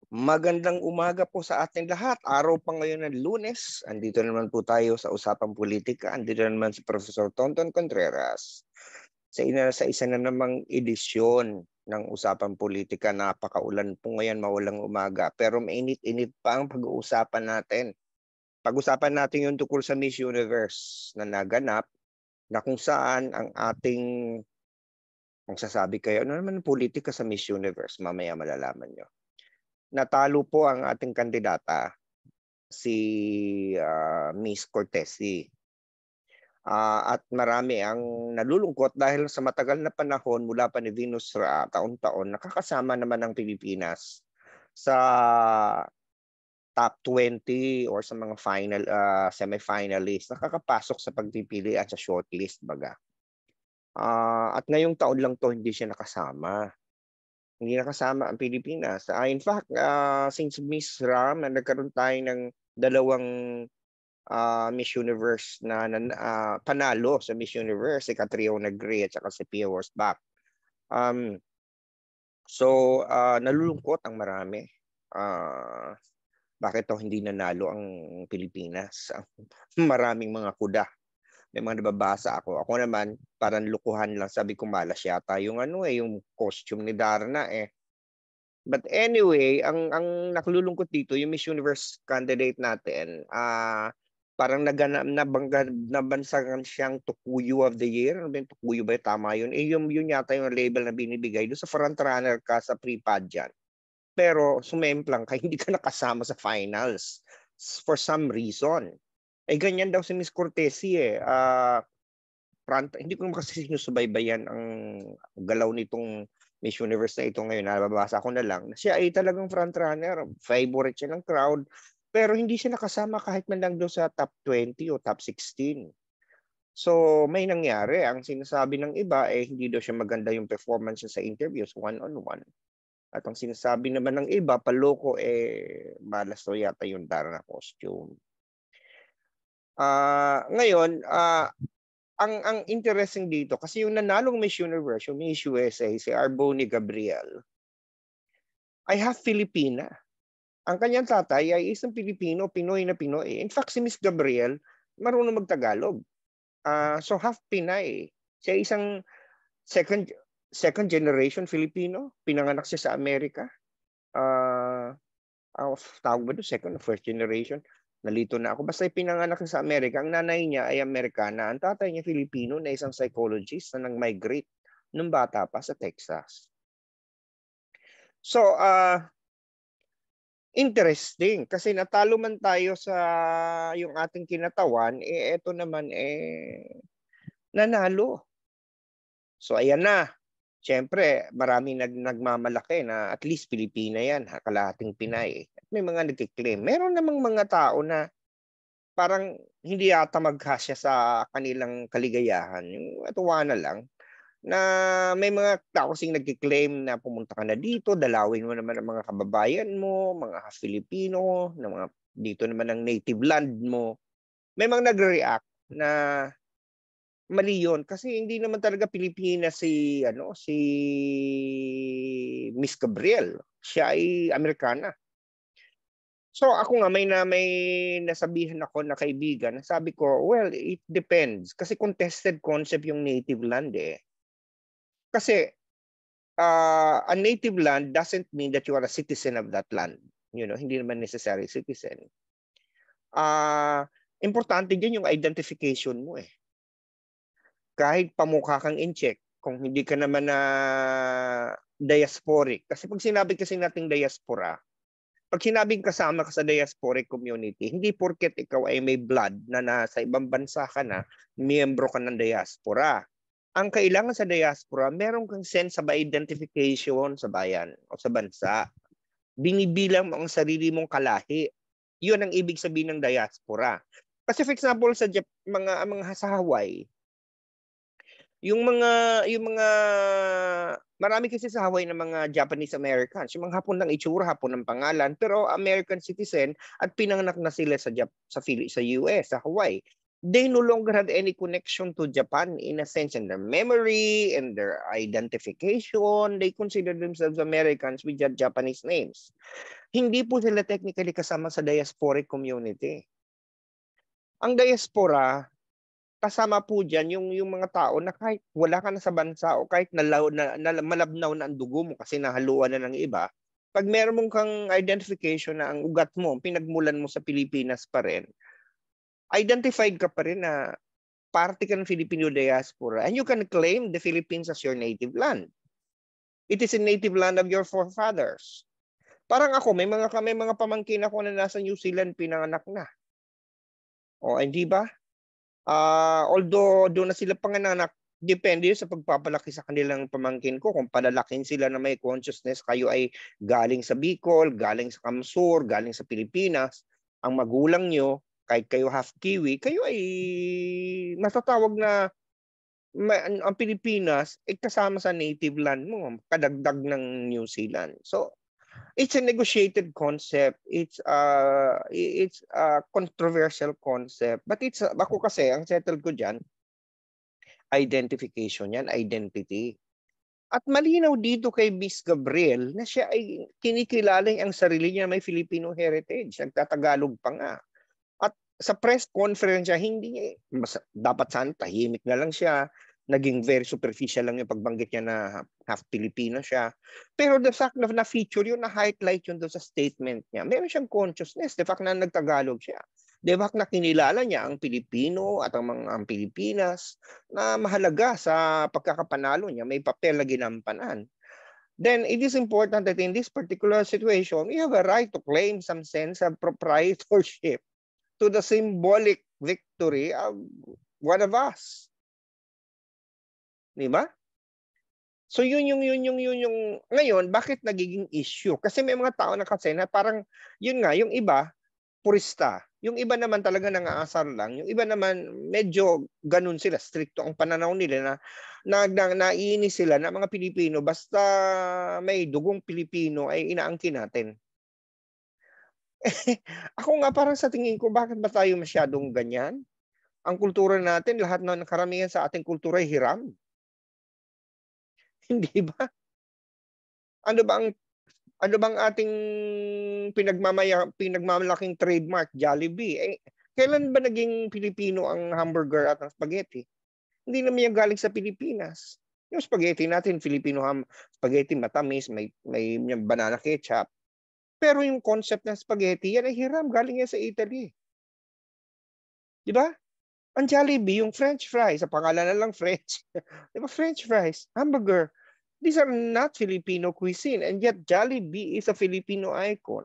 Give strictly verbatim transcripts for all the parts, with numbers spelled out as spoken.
Magandang umaga po sa ating lahat. Araw pa ngayon ng Lunes. Andito naman po tayo sa Usapang Politika. Andito naman si Professor Tonton Contreras sa ina sa isa na namang edisyon ng Usapang Politika. Napakaulan po ngayon, mawalang umaga. Pero mainit-init pa ang pag-uusapan natin. Pag-usapan natin yung tungkol sa Miss Universe na naganap, na kung saan ang ating magsasabi kayo, ano naman ang politika sa Miss Universe? Mamaya malalaman nyo. Natalo po ang ating kandidata, si ah, Miss Cortese. Ah, at marami ang nalulungkot dahil sa matagal na panahon mula pa ni Venus Ra, taon-taon, nakakasama naman ang Pilipinas sa top twenty or sa mga final uh, semi-finalists, nakakapasok sa pagpipili at sa shortlist baga. Ah, at ngayong taon lang to hindi siya nakasama. Hindi nakasama ang Pilipinas. Ah, in fact, ah, since Miss Ram na nagkaroon tayo ng dalawang ah, Miss Universe na, na ah, panalo sa Miss Universe, si Catriona Gray at saka si Pia Wurtzbach. Um, so, ah, nalulungkot ang marami. Ah, bakit to hindi nanalo ang Pilipinas? Maraming mga kuda. May mga nababasa ako. Ako naman, parang lukuhan lang. Sabi ko, malas yata yung ano eh, yung costume ni Darna eh. But anyway, ang ang nakalulungkot dito, yung Miss Universe candidate natin, ah parang naganap nabangga nabansagan siyang Tukuyu of the Year. Ano ba yung Tukuyu ba? Tama yun. Eh, yung, yun yata yung label na binibigay doon sa front runner ka sa pre-pageant. Pero sumemplang ka, hindi ka nakasama sa finals for some reason. Eh, ganyan daw si Miss Cortese eh. Ah, front, hindi ko naman kasi sinusubaybayan ang galaw nitong Miss Universe na ito ngayon. Nababasa ko na lang. Siya ay talagang front runner. Favorite siya ng crowd. Pero hindi siya nakasama kahit man lang doon sa top twenty o top sixteen. So may nangyari. Ang sinasabi ng iba eh hindi daw siya maganda yung performance niya sa interviews one-on-one. At ang sinasabi naman ng iba, paloko eh malas daw yata yung Darna costume. Ah, ngayon, ah ang ang interesting dito kasi yung nanalong Miss Universe, yung Miss U S A, si Arboni Gabriel, ay half Filipina. Ang kanyang tatay ay isang Pilipino, Pinoy na Pinoy. In fact, si Miss Gabriel, marunong magtagalog. Uh, so half Pinay. Siya isang second second generation Filipino. Pinanganak siya sa Amerika. Uh, uh, tawag ba doon? Second or first generation? Nalito na ako. Basta pinanganak sa Amerika. Ang nanay niya ay Amerikana. Ang tatay niya Filipino na isang psychologist na nag-migrate nung bata pa sa Texas. So, uh, interesting. Kasi natalo man tayo sa yung ating kinatawan, eh eto naman eh nanalo. So, ayan na. Siyempre, marami nag nagmamalaki na at least Pilipina yan, kalahating Pinay. At may mga nagkiklaim. Meron namang mga tao na parang hindi yata magkasya sa kanilang kaligayahan. Yung atuwa na lang na may mga tao kasing nagkiklaim na pumunta ka na dito, dalawin mo naman ang mga kababayan mo, mga Filipino, na mga dito naman ang native land mo. May mga nagre-react na mali yun kasi hindi naman talaga Pilipina si ano si Miss Gabriel. Siya ay Amerikana. So ako nga may na may nasabihan ako na kaibigan, sabi ko, well, it depends kasi contested concept yung native land eh. Kasi uh, a native land doesn't mean that you are a citizen of that land. You know, hindi naman necessary citizen. Ah, uh, importante din yung identification mo eh. Kahit pamukha kang in-check, kung hindi ka naman na diasporic. Kasi pag sinabi kasi nating diaspora, pag sinabing kasama ka sa diasporic community, hindi porket ikaw ay may blood na nasa ibang bansa ka na, miyembro ka ng diaspora. Ang kailangan sa diaspora, meron kang sense of identification sa bayan o sa bansa. Binibilang mo ang sarili mong kalahi. Yun ang ibig sabihin ng diaspora. Kasi for example, sa Jap mga, mga sa Hawaii, yung mga yung mga marami kasi sa Hawaii ng mga Japanese Americans, yung mga Hapon ng itsura, Hapon ng pangalan, pero American citizen at pinanganak na sila sa Jap sa Philly, sa U S, sa Hawaii. they no longer had any connection to Japan in a sense, in their memory and their identification. They consider themselves Americans with Japanese names. Hindi po sila technically kasama sa diasporic community. Ang diaspora, kasama po dyan yung, yung mga tao na kahit wala ka na sa bansa o kahit nalaw, na, na, malabnaw na ang dugo mo kasi nahaluan na ng iba, pag meron mong kang identification na ang ugat mo, pinagmulan mo sa Pilipinas pa rin, identified ka pa rin na parte ka ng Filipino diaspora and you can claim the Philippines as your native land. It is a native land of your forefathers. Parang ako, may mga, may mga pamangkin ako na nasa New Zealand pinanganak na. O, hindi ba? Uh, although doon na sila panganak, depende sa pagpapalaki sa kanilang pamangkin ko. Kung palalakin sila na may consciousness, kayo ay galing sa Bicol, galing sa Kamsur, galing sa Pilipinas, ang magulang nyo, kahit kayo half Kiwi, kayo ay matatawag na ang Pilipinas ay kasama sa native land mo, kadagdag ng New Zealand. So, it's a negotiated concept. It's uh it's a controversial concept. But it's ako kasi ang settle ko diyan, identification yan, identity. At malinaw dito kay Miss Gabriel na siya ay kinikilala ang sarili niya may Filipino heritage. Nagtatagalog pa nga. At sa press conference siya, hindi mas, dapat sana tahimik na lang siya. Naging very superficial lang yung pagbanggit niya na half Filipino siya. Pero the fact na na-feature yun, na-highlight yun doon sa statement niya, meron siyang consciousness. The fact na nagtagalog siya. The fact na kinilala niya ang Pilipino at ang mga ang Pilipinas na mahalaga sa pagkakapanalo niya, may papel na ginampanan. Then it is important that in this particular situation, we have a right to claim some sense of proprietorship to the symbolic victory of one of us. Di ba? So yun yung yun yung yun yung ngayon bakit nagiging issue? Kasi may mga tao na kasi na parang yun nga yung iba purista, yung iba naman talaga nangaasar lang, yung iba naman medyo ganun sila, stricto ang pananaw nila na na, na naiinis sila na mga Pilipino basta may dugong Pilipino ay inaangkin natin. Ako nga parang sa tingin ko bakit ba tayo masyadong ganyan? Ang kultura natin, lahat ng karamihan sa ating kultura ay hiram. Hindi ba? Ano ba ang ano bang ating pinagmamaya pinagmamalaking trademark, Jollibee? Eh, kailan ba naging Pilipino ang hamburger at ang spaghetti? Hindi naman yung galing sa Pilipinas. Yung spaghetti natin, Filipino ham spaghetti matamis, may may banana ketchup. Pero yung concept ng spaghetti, yan ay hiram, galing yan sa Italy. Di ba? Ang Jollibee, yung French fries, sa pangalan na lang French. Di ba? French fries, hamburger. These are not Filipino cuisine, and yet Jollibee is a Filipino icon.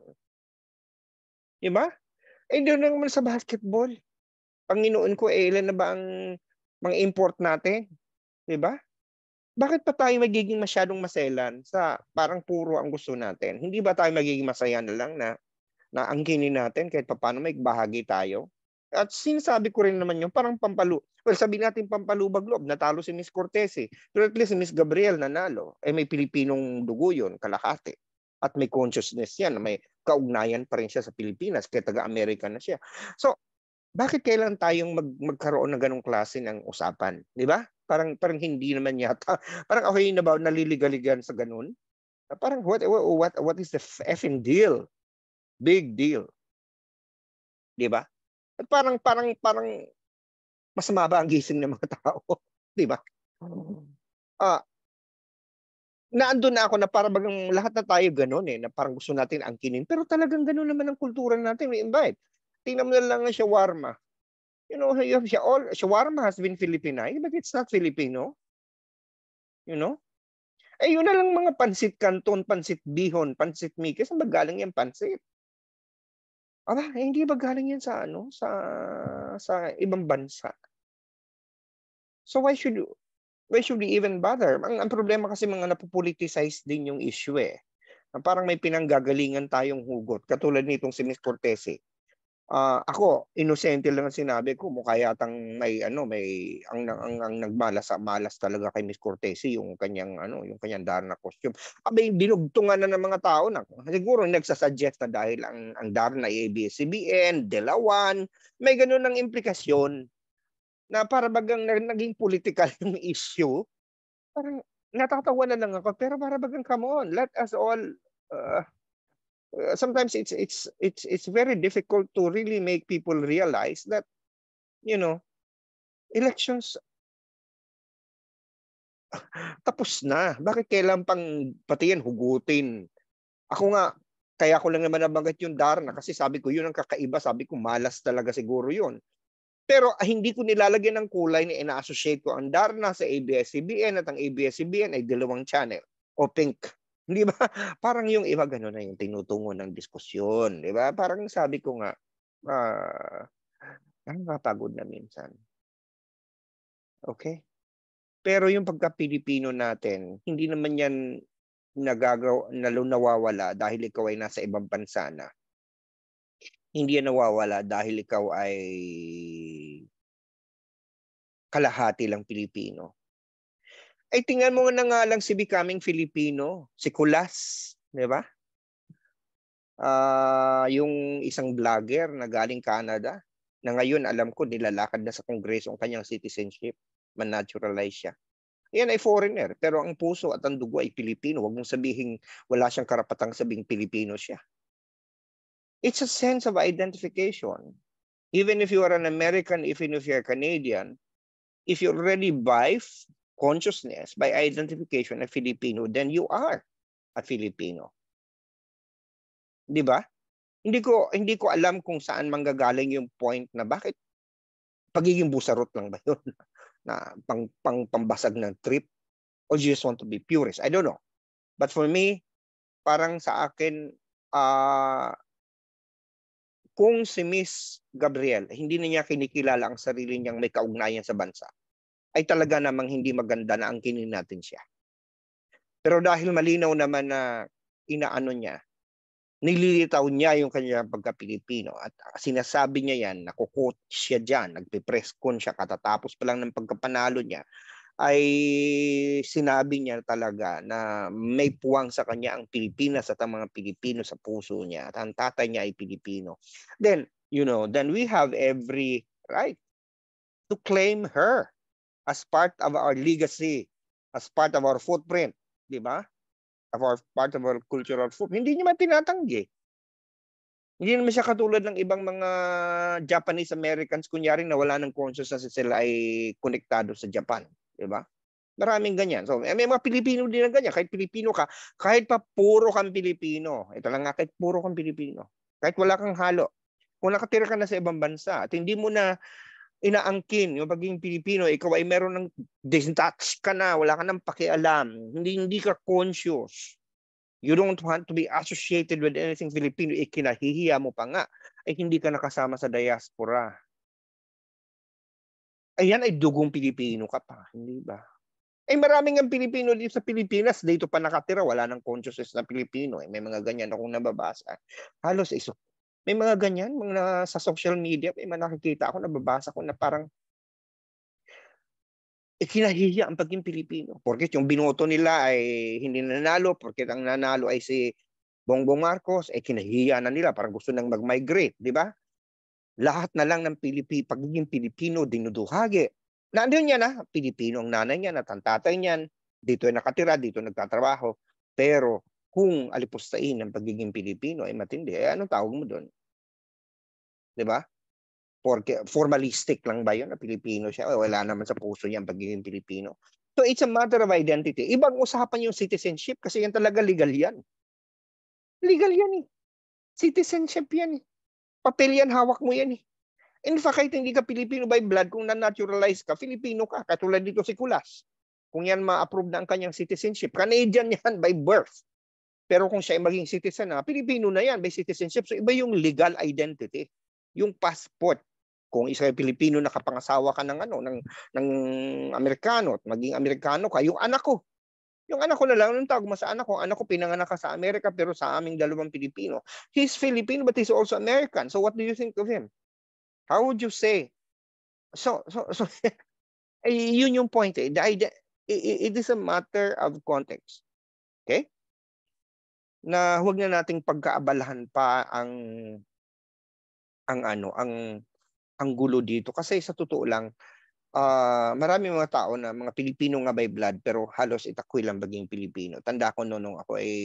Diba? Eh, doon naman sa basketball. Panginoon ko, eh, ilan na ba ang mga import natin? Diba? Bakit pa tayo magiging masyadong maselan sa parang puro ang gusto natin? Hindi ba tayo magiging masaya na lang na naangkinin natin kahit paano may bahagi tayo? At sinasabi ko rin naman yung parang pampalu. Well, sabi natin pampalubag loob, natalo si Miss Cortez eh. Pero at least si Miss Gabriel nanalo. Eh may Pilipinong dugo yun, kalahati. At may consciousness yan, may kaugnayan pa rin siya sa Pilipinas, kaya taga-America na siya. So, bakit kailan tayong mag magkaroon ng ganong klase ng usapan? Di ba? Parang, parang hindi naman yata. Parang ako yung nabaw, naliligaligan sa ganon. Parang what, what, what is the effing deal? Big deal. Di ba? At parang parang parang masama ba ang gising ng mga tao, 'di ba? Ah. Naandun na ako na para bagang lahat na tayo ganoon eh, na parang gusto natin angkinin. Pero talagang ganoon naman ang kultura natin, we invite. Tingnan mo na lang ang shawarma. You know, you have all shawarma has been Filipinized, but it's not Filipino. You know? Eh yun na lang mga pansit canton, pansit bihon, pansit miki, saan ba galing yung pansit? Aba, eh, hindi ba galing yan sa ano, sa sa ibang bansa? So why should why should we even bother? Ang, ang problema kasi mga napopoliticize din yung issue eh. Parang may pinanggagalingan tayong hugot. Katulad nitong si Miss Cortez eh. Uh, ako, inosente lang ang sinabi ko, mukha yatang may ano, may ang ang, ang nagmalas malas talaga kay Miss Cortez yung kanyang ano, yung kanyang Darna costume. Abay dinugtungan na ng mga tao na siguro nagsasuggest na dahil ang ang Darna ay A B S C B N, Delawan, may ganun ng implikasyon. na para bagang naging political yung issue. Parang natatawa na lang ako, pero para bagang come on, let us all uh, uh, sometimes it's it's it's it's very difficult to really make people realize that, you know, elections tapos na. Bakit kailan pang pati yan hugutin? Ako nga, kaya ko lang naman nabanggit yung Darna kasi sabi ko yun ang kakaiba, sabi ko malas talaga siguro yun. Pero ah, hindi ko nilalagyan ng kulay na ina-associate ko ang Darna sa A B S C B N at ang A B S C B N ay dalawang channel o pink. Hindi ba? Parang yung iba gano'n na yung tinutungo ng diskusyon. Di ba? Parang sabi ko nga, ah, nakakapagod na minsan. Okay? Pero yung pagka-Pilipino natin, hindi naman yan nagagaw, nawawala dahil ikaw ay nasa ibang bansa na. Hindi yan nawawala dahil ikaw ay kalahati lang Pilipino. Ay tingnan mo na nga lang si Becoming Filipino, si Kulas, di ba? Uh, yung isang vlogger na galing Canada, na ngayon alam ko nilalakad na sa Kongreso ang kanyang citizenship, man-naturalize siya. Yan ay foreigner, pero ang puso at ang dugo ay Pilipino. Huwag mong sabihin wala siyang karapatang sabing Pilipino siya. It's a sense of identification. Even if you are an American, even if you are Canadian, if you already by consciousness, by identification a Filipino, then you are a Filipino. Di ba? Hindi ko hindi ko alam kung saan manggagaling yung point na bakit pagiging busarot lang ba yun na pang, pang pambasag ng trip or you just want to be purist. I don't know. But for me, parang sa akin uh, kung si Miss Gabriel hindi na niya kinikilala ang sarili niyang may kaugnayan sa bansa, ay talaga namang hindi maganda na angkinin natin siya. Pero dahil malinaw naman na inaano niya, nililitaw niya yung kanyang pagka-Pilipino at sinasabi niya yan, nakukot siya dyan, nagpipress con siya katatapos pa lang ng pagkapanalo niya, ay sinabi niya talaga na may puwang sa kanya ang Pilipinas at ang mga Pilipino sa puso niya at ang tatay niya ay Pilipino. Then, you know, then we have every right to claim her as part of our legacy, as part of our footprint, di ba? Of our part of our cultural footprint. Hindi niya man tinatanggi. Hindi naman siya katulad ng ibang mga Japanese Americans, kunyari na wala ng consciousness sila ay konektado sa Japan, di ba? Maraming ganyan. So, may mga Pilipino din na ganyan. Kahit Pilipino ka, kahit pa puro kang Pilipino, ito lang nga, kahit puro kang Pilipino, kahit wala kang halo, kung nakatira ka na sa ibang bansa at hindi mo na inaangkin yung pagiging Pilipino, ikaw ay meron ng detached ka na, wala ka nang pakialam, hindi hindi ka conscious, you don't want to be associated with anything Filipino, ikinahihiya mo pa nga, ay hindi ka nakasama sa diaspora. Ayan ay dugong Pilipino ka pa, hindi ba? Ay maraming ang Pilipino dito sa Pilipinas, dito pa nakatira, wala nang consciousness na Pilipino. Eh, may mga ganyan akong nababasa. Halos iso. May mga ganyan, mga sa social media, may mga nakikita ako, nababasa ko na parang ikinahihiya ang pagiging Pilipino. Porket yung binoto nila ay hindi nanalo, porket ang nanalo ay si Bongbong Marcos, ay kinahihiya na nila, parang gusto nang mag-migrate, di ba? Lahat na lang ng Pilipi, pagiging Pilipino, dinuduhagi. Nandun yan ha, Pilipino ang nanay niyan at ang tatay niyan, dito ay nakatira, dito nagtatrabaho. Pero kung alipustain ng pagiging Pilipino ay matindi, eh anong tawag mo doon? Diba? Porque formalistic lang ba yun na Pilipino siya? O wala naman sa puso niya ang pagiging Pilipino. So it's a matter of identity. Ibang usapan yung citizenship kasi yan talaga legal yan. Legal yan eh. Citizenship yan eh. Papel yan, hawak mo yan eh. In fact, kahit hindi ka Pilipino by blood, kung na-naturalize ka, Filipino ka. Katulad dito si Kulas. Kung yan ma-approve na ang kanyang citizenship, Canadian yan by birth. Pero kung siya ay maging citizen na, Pilipino na yan by citizenship. So iba yung legal identity. Yung passport. Kung isa ay Pilipino, nakapangasawa ka ng, ano, ng, ng Amerikano at maging Amerikano ka, yung anak ko. Yung anak ko na lang, anong tawag mo sa anak ko? Anak ko pinanganak ka sa Amerika pero sa aming dalawang Pilipino. He's Filipino but he's also American. So what do you think of him? How would you say? So, so, so eh, yun yung point eh. The idea, it, it is a matter of context. Okay? Na huwag na nating pagkaabalahan pa ang ang ano, ang ang gulo dito kasi sa totoo lang Ah, maraming mga tao na mga Pilipino nga by blood pero halos itakwil lang maging Pilipino. Tanda ko noon nung ako ay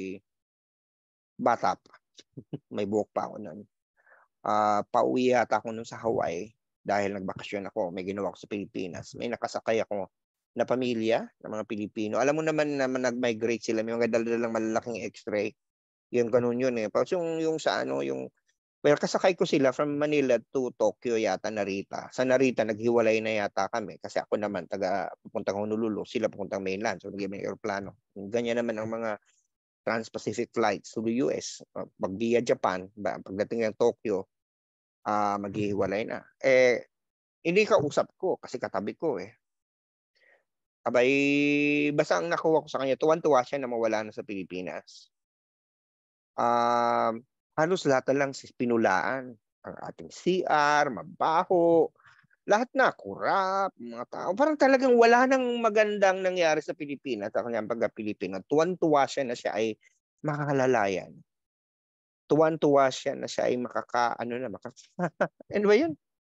bata pa. May buhok pa ako noon. Ah, pauwi yata ako noon sa Hawaii dahil nagbakasyon ako. May ginawa ako sa Pilipinas. May nakasakay ako na pamilya ng mga Pilipino. Alam mo naman na nag-migrate sila. May mga dala-dalang malalaking X-ray. Yung ganun yun eh. Tapos yung, yung sa ano, yung well, kasakay ko sila from Manila to Tokyo yata, Narita. Sa Narita, naghiwalay na yata kami kasi ako naman taga pupuntang Honolulu, sila pupuntang mainland. So, naging may aeroplano. Ganyan naman ang mga trans-Pacific flights to the U S. Pag via Japan, pagdating ng Tokyo, uh, maghihiwalay na. Eh, hindi kausap ko kasi katabi ko eh. Abay, basta ang nakuha ko sa kanya, tuwan-tuwa siya na mawala na sa Pilipinas. Um, halos lahat na lang pinulaan. Ang ating C R, mabaho, lahat na, kurap, mga tao. Parang talagang wala nang magandang nangyari sa Pilipinas. Sa kanyang pagka-Pilipino, tuwan-tuwa siya na siya ay makakalalayan. Tuwan-tuwa siya na siya ay makaka, ano na, makaka, ano ba yun?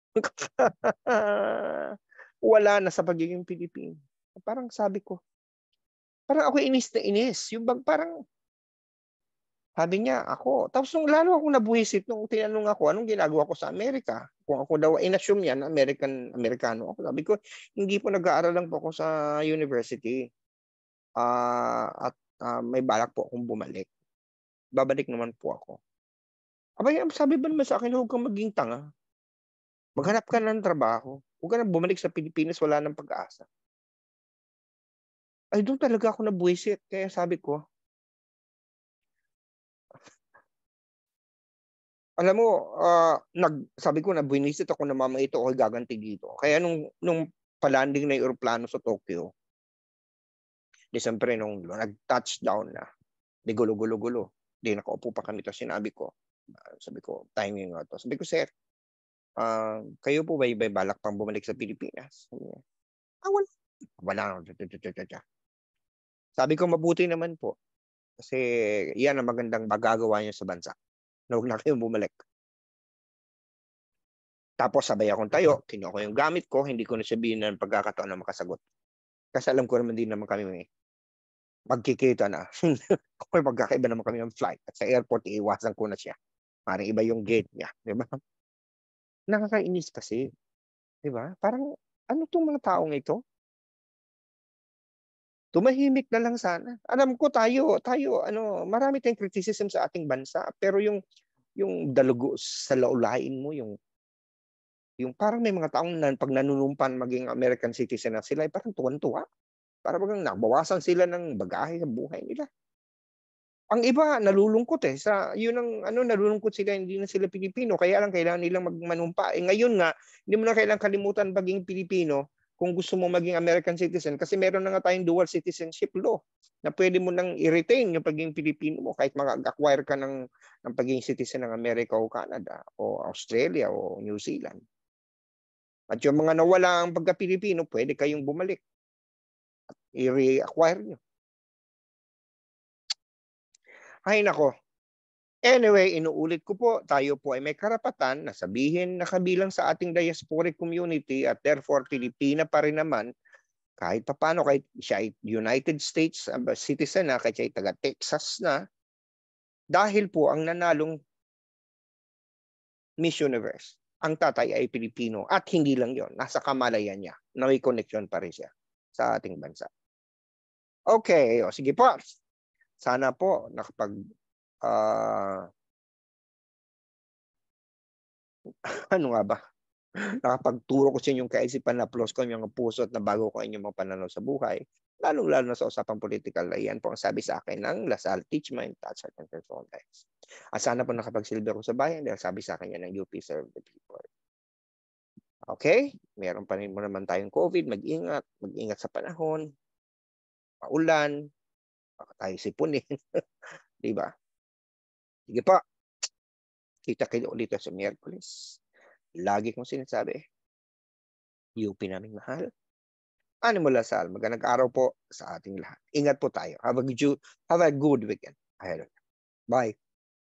Wala na sa pagiging Pilipino. Parang sabi ko, parang ako inis na inis. Yung bang parang, sabi niya, ako. Tapos nung lalo akong nabuhisit nung tinanong ako, anong ginagawa ko sa Amerika? Kung ako daw, in-assume yan, American, Amerikano ako. Sabi ko, hindi po nag-aaral lang po ako sa university. Uh, at uh, may balak po akong bumalik. Babalik naman po ako. Abay, sabi ba naman sa akin, huwag kang maging tanga. Maghanap ka ng trabaho. Huwag ka nang bumalik sa Pilipinas, wala nang pag-asa. Ay, doon talaga ako nabuhisit. Kaya sabi ko, alam mo, uh, nag, sabi ko na binisit ako na mama ito ako gaganti dito. Kaya nung, nung palanding na yung aeroplano sa Tokyo, di siyempre nung nag-touchdown na, di gulo-gulo-gulo, di nakaupo pa kami. Tapos sinabi ko, uh, sabi ko, timing nga to. Sabi ko, sir, uh, kayo po ba iba'y balak pang bumalik sa Pilipinas? Ah, wala. Wala. Sabi ko, mabuti naman po. Kasi yan ang magandang magagawa niyo sa bansa. Na huwag na kayong bumalik. Tapos sabay akong tayo, kinuha ko yung gamit ko, hindi ko na sabihin ng pagkakataon na makasagot. Kasi alam ko naman din naman kami may magkikita na. Kung magkakaiba naman kami ng flight. At sa airport, iiwasan ko na siya. Parang iba yung gate niya. Di ba? Nakakainis kasi. Di ba? Parang, ano tong mga taong ito? Tumahimik na lang sana. Alam ko tayo, tayo, ano, marami tayong criticism sa ating bansa. Pero yung, yung dalugo sa laulain mo, yung yung parang may mga taong na, pag nanunumpan maging American citizen na sila, ay parang tuwan-tuwa. Para bagang nabawasan sila ng bagahe sa buhay nila. Ang iba, nalulungkot eh. Sa, yun ang, ano, nalulungkot sila, hindi na sila Pilipino. Kaya lang, kailangan nilang magmanumpa. Eh, ngayon nga, hindi mo na kailangan kalimutan maging Pilipino kung gusto mo maging American citizen. Kasi meron na nga tayong dual citizenship law na pwede mo nang i-retain yung pagiging Pilipino mo kahit mag-acquire ka ng, ng pagiging citizen ng Amerika o Canada o Australia o New Zealand. At yung mga nawala ang pagka-Pilipino, pwede kayong bumalik at i-reacquire nyo. Ay nako. Anyway, inuulit ko po, tayo po ay may karapatan na sabihin na kabilang sa ating diasporic community at therefore Pilipina pa rin naman, kahit papano, kahit siya ay United States citizen na, kahit siya ay taga Texas na, dahil po ang nanalong Miss Universe, ang tatay ay Pilipino at hindi lang yon, nasa kamalayan niya na may connection pa rin siya sa ating bansa. Okay, o sige po. Sana po nakapag uh, ano nga ba? Nakapagturo ko sa inyong kaisipan na plus ko yung puso at nabago ko inyong mga pananaw sa buhay. Lalong-lalo na sa usapang political. Ayan po ang sabi sa akin ng Lasal Teach Mind, Touch Heart and Control Lives. At sana po nakapagsilbi ako sa bayan dahil sabi sa akin yan ng U P Serve the People. Okay? Meron pa rin mo naman tayong COVID. Mag-ingat. Mag-ingat sa panahon. Paulan. Baka tayo sipunin. Diba? Sige pa. Kita kayo ulit sa Miyerkules. Lagi kong sinasabi, U P naming mahal. Animo Lasal, magandang araw po sa ating lahat. Ingat po tayo. Have a good, have a good weekend. Bye.